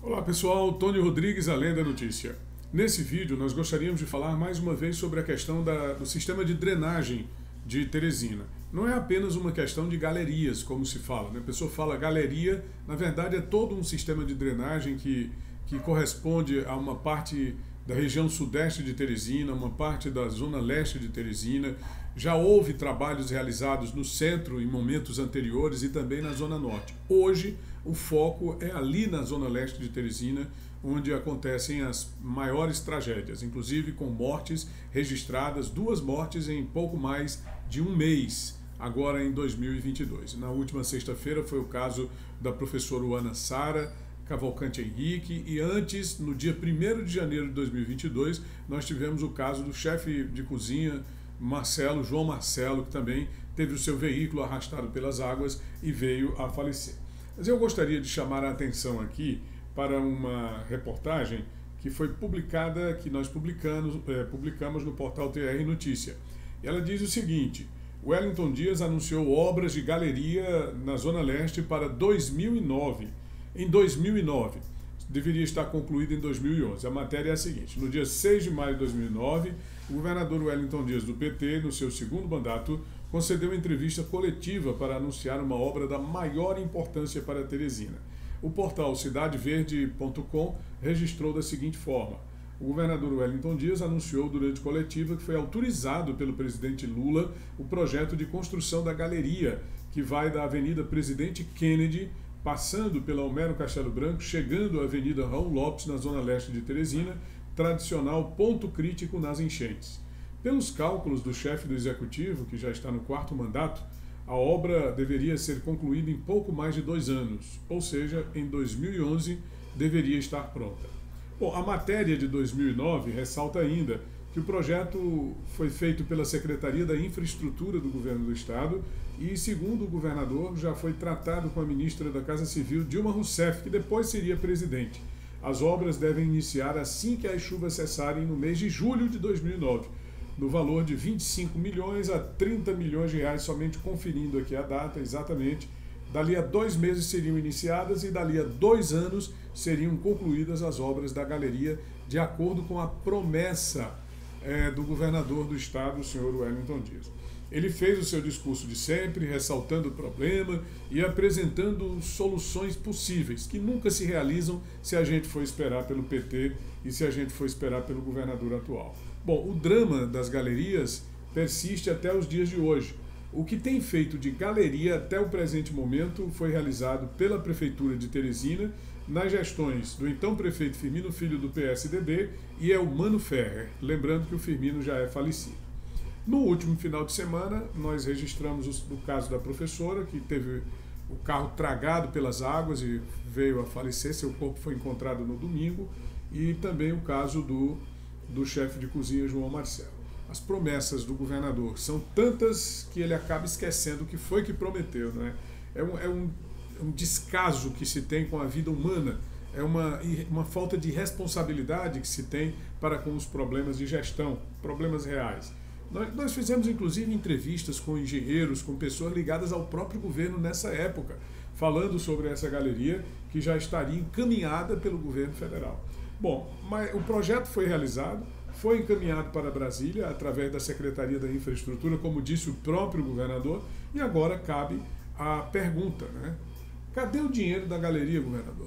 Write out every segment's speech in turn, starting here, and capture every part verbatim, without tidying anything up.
Olá pessoal, Tony Rodrigues, Além da Notícia. Nesse vídeo nós gostaríamos de falar mais uma vez sobre a questão da, do sistema de drenagem de Teresina. Não é apenas uma questão de galerias, como se fala, né? A pessoa fala galeria, na verdade é todo um sistema de drenagem que, que corresponde a uma parte da região sudeste de Teresina, uma parte da zona leste de Teresina. Já houve trabalhos realizados no centro em momentos anteriores e também na zona norte. Hoje o foco é ali na zona leste de Teresina, onde acontecem as maiores tragédias, inclusive com mortes registradas, duas mortes em pouco mais de um mês, agora em dois mil e vinte e dois. Na última sexta-feira foi o caso da professora Ana Sara Cavalcante Henrique, e antes, no dia primeiro de janeiro de dois mil e vinte e dois, nós tivemos o caso do chefe de cozinha Marcelo, João Marcelo, que também teve o seu veículo arrastado pelas águas e veio a falecer. Mas eu gostaria de chamar a atenção aqui para uma reportagem que foi publicada, que nós publicamos, é, publicamos no portal T R Notícia. Ela diz o seguinte: Wellington Dias anunciou obras de galeria na Zona Leste para dois mil e nove. Em dois mil e nove, deveria estar concluída em dois mil e onze. A matéria é a seguinte: no dia seis de maio de dois mil e nove, o governador Wellington Dias, do P T, no seu segundo mandato, concedeu entrevista coletiva para anunciar uma obra da maior importância para Teresina. O portal cidade verde ponto com registrou da seguinte forma: o governador Wellington Dias anunciou durante coletiva que foi autorizado pelo presidente Lula o projeto de construção da galeria, que vai da Avenida Presidente Kennedy, passando pela Homero Castelo Branco, chegando à Avenida Raul Lopes, na zona leste de Teresina, tradicional ponto crítico nas enchentes. Pelos cálculos do chefe do executivo, que já está no quarto mandato, a obra deveria ser concluída em pouco mais de dois anos, ou seja, em dois mil e onze deveria estar pronta. Bom, a matéria de dois mil e nove ressalta ainda que o projeto foi feito pela Secretaria da Infraestrutura do Governo do Estado e, segundo o governador, já foi tratado com a ministra da Casa Civil, Dilma Rousseff, que depois seria presidente. As obras devem iniciar assim que as chuvas cessarem no mês de julho de dois mil e nove, no valor de vinte e cinco milhões a trinta milhões de reais, somente conferindo aqui a data exatamente. Dali a dois meses seriam iniciadas e dali a dois anos seriam concluídas as obras da galeria, de acordo com a promessa É, do governador do estado, o senhor Wellington Dias. Ele fez o seu discurso de sempre, ressaltando o problema e apresentando soluções possíveis, que nunca se realizam se a gente for esperar pelo P T e se a gente for esperar pelo governador atual. Bom, o drama das galerias persiste até os dias de hoje. O que tem feito de galeria até o presente momento foi realizado pela Prefeitura de Teresina, nas gestões do então prefeito Firmino Filho, do P S D B, e Elmano Ferrer, lembrando que o Firmino já é falecido. No último final de semana, nós registramos o caso da professora, que teve o carro tragado pelas águas e veio a falecer, seu corpo foi encontrado no domingo, e também o caso do, do chefe de cozinha, João Marcelo. As promessas do governador são tantas que ele acaba esquecendo o que foi que prometeu, né? É um, é um um descaso que se tem com a vida humana, é uma, uma falta de responsabilidade que se tem para com os problemas de gestão, problemas reais. Nós, nós fizemos inclusive entrevistas com engenheiros, com pessoas ligadas ao próprio governo nessa época, falando sobre essa galeria que já estaria encaminhada pelo governo federal. Bom, mas o projeto foi realizado, foi encaminhado para Brasília através da Secretaria da Infraestrutura, como disse o próprio governador, e agora cabe a pergunta, né? Cadê o dinheiro da galeria, governador?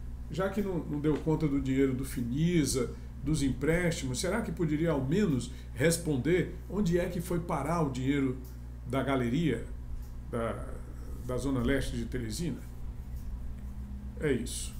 Já que não, não deu conta do dinheiro do Finisa, dos empréstimos, será que poderia ao menos responder onde é que foi parar o dinheiro da galeria da, da Zona Leste de Teresina? É isso.